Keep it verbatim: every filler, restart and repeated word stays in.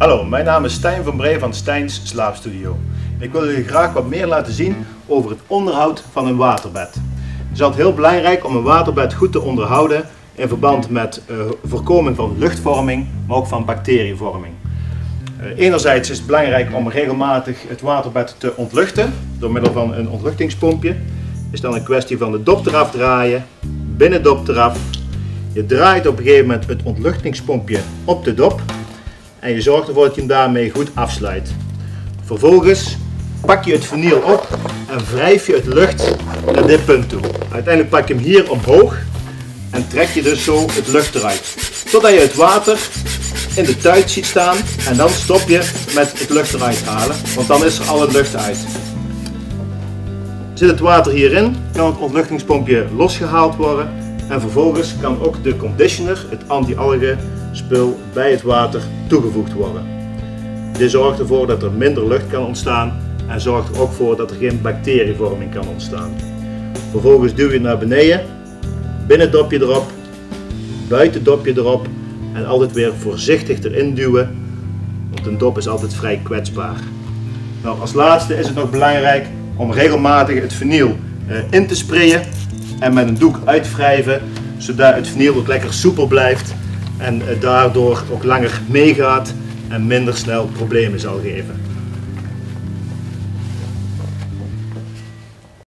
Hallo, mijn naam is Stijn van Bree van Stijns Slaapstudio. Ik wil jullie graag wat meer laten zien over het onderhoud van een waterbed. Het is altijd heel belangrijk om een waterbed goed te onderhouden in verband met uh, voorkoming van luchtvorming, maar ook van bacterievorming. Uh, enerzijds is het belangrijk om regelmatig het waterbed te ontluchten door middel van een ontluchtingspompje. Het is dan een kwestie van de dop eraf draaien, binnendop eraf. Je draait op een gegeven moment het ontluchtingspompje op de dop en je zorgt ervoor dat je hem daarmee goed afsluit. Vervolgens pak je het vinyl op en wrijf je het lucht naar dit punt toe. Uiteindelijk pak je hem hier omhoog en trek je dus zo het lucht eruit. Totdat je het water in de tuit ziet staan en dan stop je met het lucht eruit halen, want dan is er al het lucht uit. Zit het water hierin, kan het ontluchtingspompje losgehaald worden en vervolgens kan ook de conditioner, het anti-algen spul, bij het water toegevoegd worden. Dit zorgt ervoor dat er minder lucht kan ontstaan en zorgt er ook voor dat er geen bacterievorming kan ontstaan. Vervolgens duw je het naar beneden, binnendopje erop, buitendopje erop en altijd weer voorzichtig erin duwen, want een dop is altijd vrij kwetsbaar. Nou, als laatste is het nog belangrijk om regelmatig het vinyl uh, in te sprayen en met een doek uitwrijven, zodat het vinyl ook lekker soepel blijft en uh, daardoor ook langer meegaat en minder snel problemen zal geven.